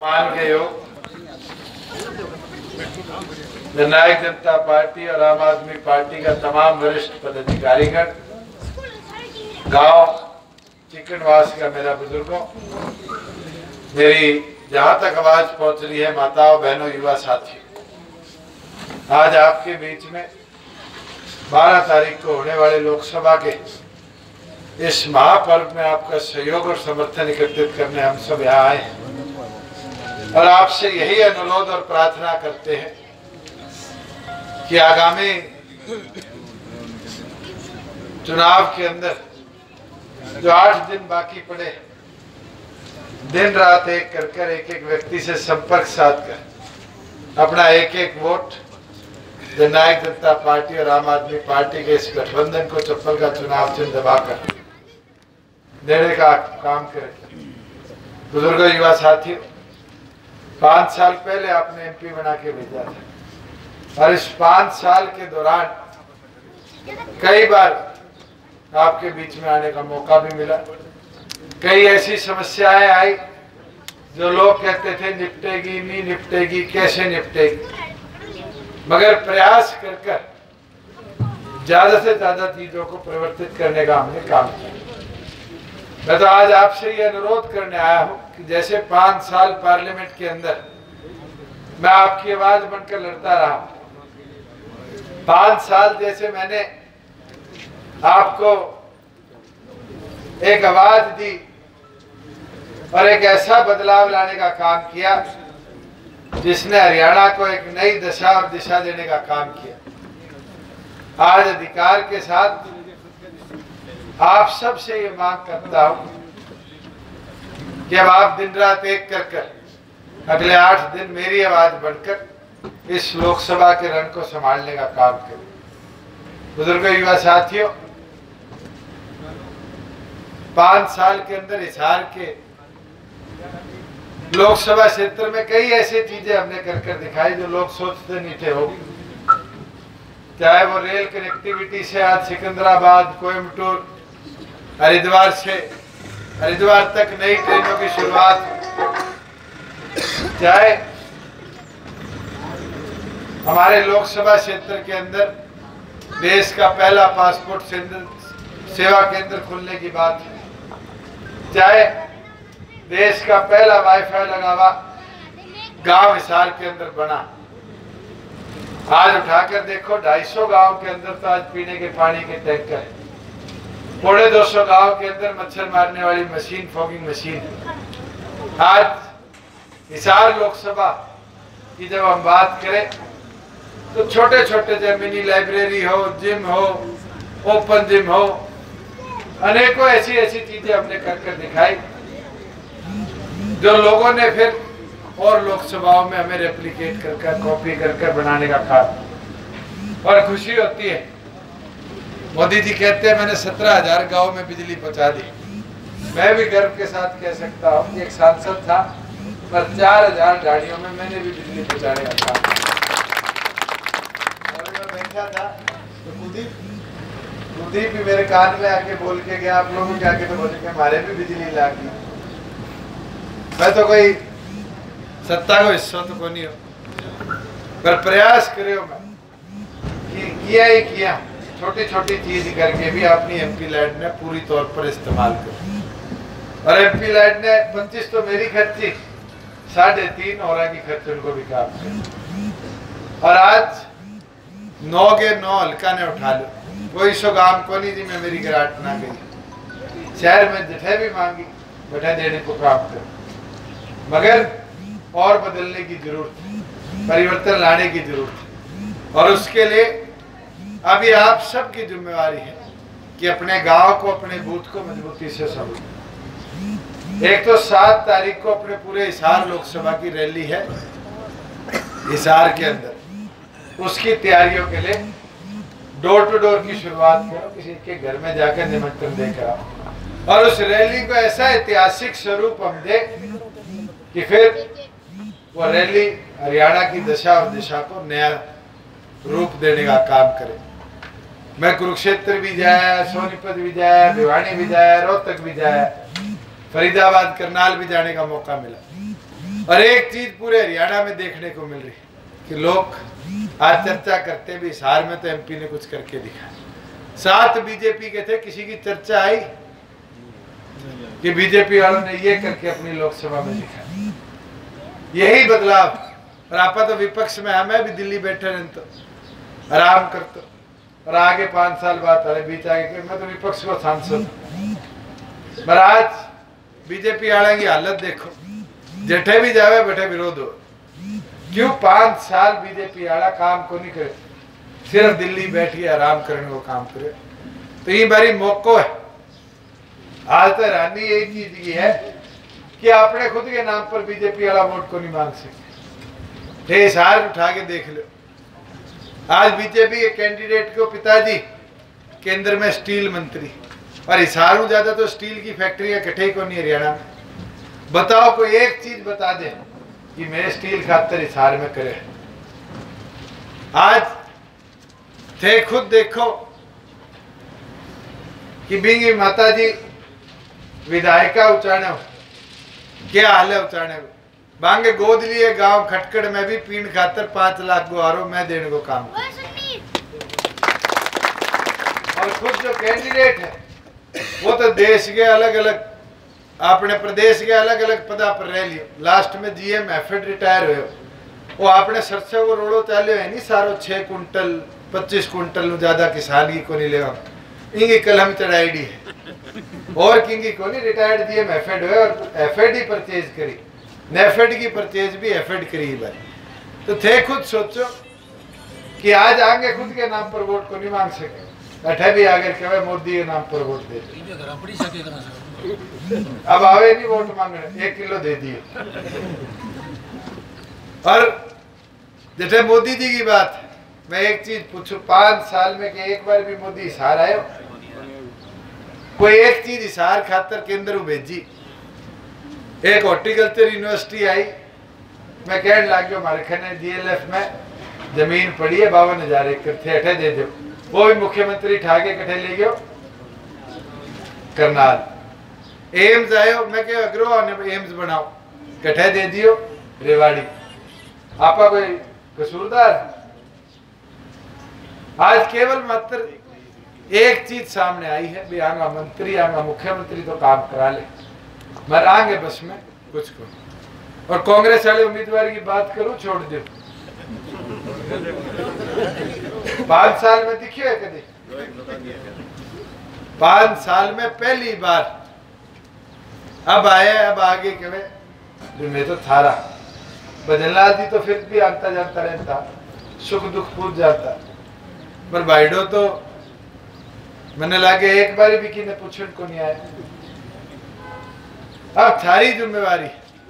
मान के योग जननायक जनता पार्टी और आम आदमी पार्टी का तमाम वरिष्ठ पदाधिकारीगण, गांव चिकनवास का मेरा बुजुर्गों, मेरी जहां तक आवाज पहुंच रही है माताओं बहनों युवा साथियों, आज आपके बीच में 12 तारीख को होने वाले लोकसभा के इस महापर्व में आपका सहयोग और समर्थन एकत्रित करने हम सब यहाँ आए हैं और आपसे यही अनुरोध और प्रार्थना करते हैं कि आगामी चुनाव के अंदर जो 8 दिन बाकी पड़े, दिन रात एक कर एक व्यक्ति से संपर्क साध कर अपना एक वोट जननायक जनता पार्टी और आम आदमी पार्टी के इस गठबंधन को चप्पल का चुनाव चिन्ह दबाकर देने का काम करें। बुजुर्गों, युवा साथियों, 5 साल पहले आपने एमपी बना के भेजा था और इस 5 साल के दौरान कई बार आपके बीच में आने का मौका भी मिला। कई ऐसी समस्याएं आई जो लोग कहते थे निपटेगी नहीं निपटेगी, कैसे निपटेगी, मगर प्रयास कर ज्यादा से ज्यादा चीजों को परिवर्तित करने का हमने काम किया। मैं तो आज आपसे ये अनुरोध करने आया हूं कि जैसे 5 साल पार्लियामेंट के अंदर मैं आपकी आवाज बनकर लड़ता रहा, 5 साल जैसे मैंने आपको एक आवाज दी और एक ऐसा बदलाव लाने का काम किया जिसने हरियाणा को एक नई दशा और दिशा देने का काम किया। आज अधिकार के साथ आप सब से ये मांग करता हूं कि अब आप दिन रात एक कर अगले 8 दिन मेरी आवाज बढ़कर इस लोकसभा के रण को संभालने का काम करें। बुजुर्गों, युवा साथियों, 5 साल के अंदर हिसार के लोकसभा क्षेत्र में कई ऐसी चीजें हमने कर दिखाई जो लोग सोचते नहीं थे होगी। चाहे वो रेल कनेक्टिविटी से आज सिकंदराबाद, कोयम्बटूर, हरिद्वार से हरिद्वार तक नई ट्रेनों की शुरुआत, चाहे हमारे लोकसभा क्षेत्र के अंदर देश का पहला पासपोर्ट सेवा केंद्र खुलने की बात है, चाहे देश का पहला वाईफाई लगा हुआ गांव हिसार के अंदर बना। आज उठाकर देखो 250 गांव के अंदर तो आज पीने के पानी के टैंकर है, 250 गांव के अंदर मच्छर मारने वाली मशीन, फॉगिंग मशीन है। आज हिसार लोकसभा की जब हम बात करें तो छोटे छोटे चाहे मिनी लाइब्रेरी हो, जिम हो, ओपन जिम हो, अनेकों ऐसी चीजें हमने कर दिखाई जो लोगों ने फिर और लोकसभाओं में हमें रेप्लिकेट कर कॉपी कर बनाने का काम। और खुशी होती है, मोदी जी कहते हैं मैंने 17,000 गांव में बिजली पहुंचा दी। मैं भी गर्व के साथ कह सकता हूं कि एक सांसद था पर 4,000 गाड़ियों में मैंने भी बिजली पहुंचाने का काम किया। मैं बैठा था तो कुलदीप भी मेरे कान में आके बोल के गया, आप लोगों के आके तो बोले कि हमारे भी बिजली ला दी। मैं तो कोई सत्ता को हिस्सा तो को नहीं हो, पर प्रयास करो मैं कि किया ही किया, छोटी छोटी चीज करके भी अपनी एमपी लैंड ने पूरी तौर पर इस्तेमाल कर। और एमपी लैंड ने 25 तो मेरी खर्ची, 3.5 और की खर्च उनको भी काम। और आज 9 के 9 हल्का ने उठा लो, कोई सो गांव को नहीं जी मैं मेरी गिराट ना गई, शहर में जठे भी मांगी बैठे देने को काम कर, मगर और बदलने की जरूरत है, परिवर्तन लाने की जरूरत है। और उसके लिए अभी आप सबकी जिम्मेवारी है कि अपने गांव को, अपने बूथ को मजबूती से संभालें। एक तो 7 तारीख को अपने पूरे हिसार लोकसभा की रैली है हिसार के अंदर, उसकी तैयारियों के लिए डोर टू डोर की शुरुआत करो, किसी के घर में जाकर निमंत्रण देकर आओ और उस रैली को ऐसा ऐतिहासिक स्वरूप हम दे कि फिर वो रैली हरियाणा की दशा और दिशा को नया रूप देने का काम करे। मैं कुरुक्षेत्र भी जाया, सोनीपत भी जाया, भिवानी भी जाया, रोहतक भी जाया, फरीदाबाद, करनाल भी जाने का मौका मिला। और एक चीज पूरे हरियाणा में देखने को मिल रही कि लोग आज चर्चा करते भी, हिसार में तो एमपी ने कुछ करके दिखाया। 7 बीजेपी के थे, किसी की चर्चा आई कि बीजेपी वालों ने ये करके अपनी लोकसभा में दिखाया। यही बदलाव। और आप तो विपक्ष में है, मैं भी दिल्ली बैठे रहते तो आराम करते, और आगे 5 साल बाद अरे बीच आगे मैं तो विपक्ष को सांसद। पर आज बीजेपी वाले की हालत देखो, जेठे भी जावे बैठे विरोध हो। क्यों? 5 साल बीजेपी वाला काम को नहीं करे, सिर्फ दिल्ली बैठी आराम करने को काम करे। तो ये बारी मौका है। आज तो हैरानी यही चीज की है कि आपने खुद के नाम पर बीजेपी वाला वोट को नहीं मांग सके। हिसार उठा के देख लो। आज बीजेपी के कैंडिडेट को पिताजी केंद्र में स्टील मंत्री, और हिसारों ज्यादा तो स्टील की फैक्ट्रियां कटे को नहीं हरियाणा में। बताओ कोई एक चीज बता दे कि मैं स्टील खातर हिसार में करे। आज थे खुद देखो कि बिंगी माता जी विधायिका उचाने हो, क्या हाल है उचाने को। बांगे गोद लिए गांव खटकड़ में भी पीण खातर 5 लाख गुआरो मैं देने को काम। और खुद जो कैंडिडेट है वो तो देश के अलग अलग, अपने प्रदेश के अलग अलग पदा पर रह लियो। लास्ट में जीएम एफएड रिटायर हुए, वो आपने सरसों को रोड़ो चाले है नहीं सारो 6 कुंटल 25 कुंटल ज्यादा किसान की को नहीं ले इंगी कलम चढ़ाई डी है। और किंगी को नहीं रिटायर्ड जीएम एफएड हुए और एफएड ही परचेज करी, नेफेड की परचेज भी एफएड करी बारी। तो थे खुद सोचो कि आज आगे खुद के नाम पर वोट को नहीं मांग सके, अठे भी आगे कहे मोदी के नाम पर वोट दे। अब आवे नहीं वोट मांगने, 1 किलो दे दिए। और जैसे मोदी जी की बात, मैं एक चीज पूछूं, 5 साल में कि एक बार भी मोदी हिसार आयो? कोई एक चीज हिसार खातर केंद्र भेजी? एक हॉर्टिकल्चर यूनिवर्सिटी आई, मैं कहने लग गया हमारे खने डीएलएफ में जमीन पड़ी है 52,000 एकड़ थे, अठे दे दो। वो भी मुख्यमंत्री ठाके कठे ले गयो करनाल। एम्स आयो, मैं कह अग्रो ने एम्स बनाओ, कठे दे दियो रेवाड़ी। आपका कोई कसूरदार? आज केवल मात्र एक चीज सामने आई है, भी आंगा मंत्री आंगा मुख्यमंत्री तो काम करा ले, मर आगे बस में कुछ को। और कांग्रेस वाले उम्मीदवार की बात करूं, छोड़ दो। 5 साल में दिखे है कभी? 5 साल में पहली बार अब आए, अब आगे कहे जो मैं तो थारा भजनलाल जी तो फिर भी आता जाता रहता, सुख दुख पूछ जाता, पर भाईडो तो मैंने लगे एक बार भी किने पूछने को नहीं आया। अब थारी जिम्मेवारी।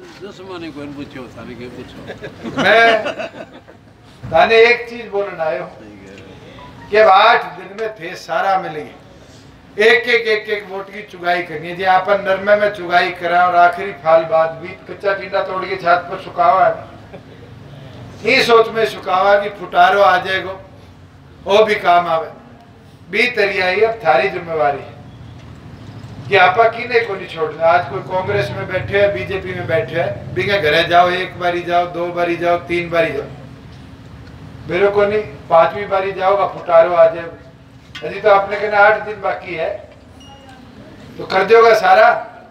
मैं ताने एक चीज बोलना आयो कि अब 8 दिन में थे सारा मिलेगी, एक वोट की चुगाई करनी है। जी अपन नरमे में चुगाई करा और आखिरी फाल बाद भी कच्चा टिंडा तोड़ के छात पर सुखावा है, ये सोच में सुखावा कि फुटारो आ जाएगा वो भी काम आवे। 20 तरियाई अब थारी जिम्मेवारी है कि आपा किने को नहीं छोड़ना। आज कोई कांग्रेस में बैठे है, बीजेपी में बैठे है, बिंगे घरे जाओ, 1 बारी जाओ, 2 बारी जाओ, 3 बारी जाओ, मेरे को नहीं 5वीं बारी जाओगा फुटारो आ जाए। अभी तो आपने कहना 8 दिन बाकी है, तो कर दोगा सारा।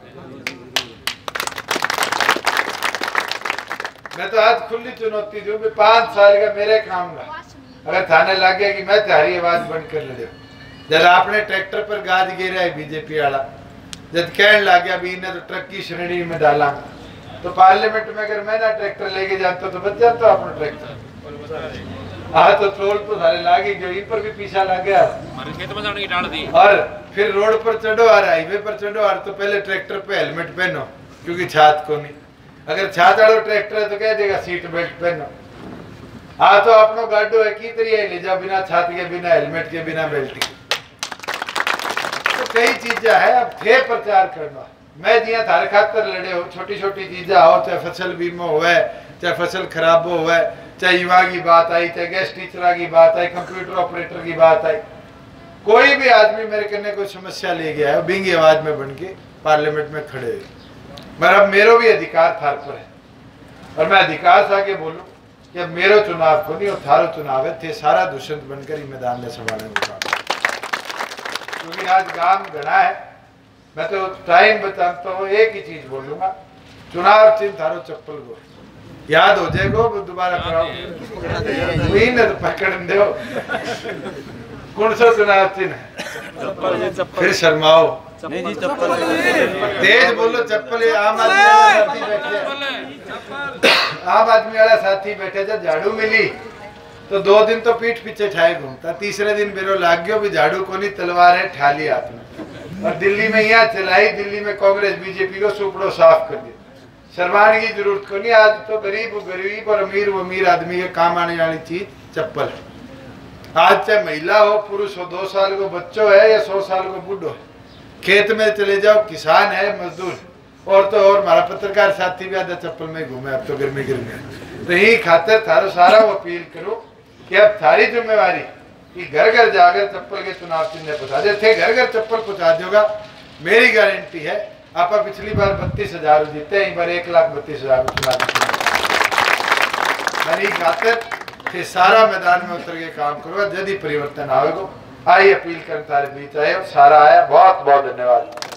मैं तो आज खुली चुनौती दूं, 5 साल का मेरे काम का अगर थाने लग गया कि मैं तुम्हारी आवाज बंद कर ले। जब आपने ट्रैक्टर पर गाज गिरा है बीजेपी वाला, जब कहने लग गया भी इन्हें तो ट्रक की श्रेणी में डाला, तो पार्लियामेंट में अगर मैं ना ट्रैक्टर लेके जाता तो बच जाता अपना ट्रैक्टर। हाँ तो ट्रोल तो सारे लागे जो इन पर भी पीछा लग गया और फिर रोड पर चढ़ो और हाईवे पर चढ़ो और तो पहले ट्रैक्टर पे हेलमेट पहनो क्योंकि छात को नहीं, अगर छात वाला ट्रैक्टर है तो कह देगा सीट बेल्ट पहनो। हाँ तो अपनो गाडो है की तरीके ले जा बिना छात के, बिना हेलमेट के, बिना बेल्ट के। तो कई चीजें है अब थे प्रचार करना। मैं जिया थारे खातर लड़े हो, छोटी छोटी चीजें हो, चाहे फसल बीमा हो, चाहे फसल खराब हो, चाहे युवा की बात आई, चाहे गेस्ट टीचर की बात आई, कंप्यूटर ऑपरेटर की बात आई, कोई भी आदमी मेरे करने कोई समस्या ले गया है, बिंगी आवाज में बन के पार्लियामेंट में खड़े हुए। मगर अब मेरा भी अधिकार थार पर है और मैं अधिकार से आगे बोलूं कि अब मेरो चुनाव को नहीं और थारो चुनाव है, थे सारा दुष्यंत बनकर ही मैदान में संभालने का, क्योंकि आज काम घना है। मैं तो टाइम बताता हूँ, एक ही चीज बोलूंगा, चुनाव चिन्ह थारो चप्पल को याद हो जाएगा, दोबारा कराओ तो पकड़ दो। कौन सा चुनाव चिन्ह है? फिर शर्माओ नहीं जी, चप्पल तेज बोलो। चप्पल आम आदमी वाला साथी बैठे, आम आदमी वाला साथी बैठे, जब झाड़ू मिली तो 2 दिन तो पीठ पीछे ठाए घूमता, तीसरे दिन बेरो लाग गयो भी झाड़ू को नहीं, तलवार है ठा ली हाथ में, और दिल्ली में यहाँ चलाई, दिल्ली में कांग्रेस बीजेपी को सुपड़ो साफ कर दिया। शर्माने की जरूरत को नहीं, आज तो गरीब और अमीर आदमी के काम आने वाली चीज चप्पल है। आज चाहे महिला हो पुरुष हो, 2 साल को बच्चों है या 100 साल को बूढ़ो है, खेत में चले जाओ, किसान है मजदूर, और तो और हमारा पत्रकार साथी भी आधा चप्पल में घूमे, अब तो गर्मी तो यही खातिर थारो सारा वो अपील करो कि अब थारी जिम्मेवारी कि घर घर जाकर चप्पल के चुनाव चिन्ह पहुंचा दे थे, घर घर चप्पल पहुंचा दोगा, मेरी गारंटी है। आप पिछली बार 32,000 जीते, एक बार 1,32,000 चुनाव मैंने खातिर थे सारा मैदान में उतर के काम करो, यदि परिवर्तन आएगा। आई अपील कर तारे बीच आए, सारा आया, बहुत बहुत धन्यवाद।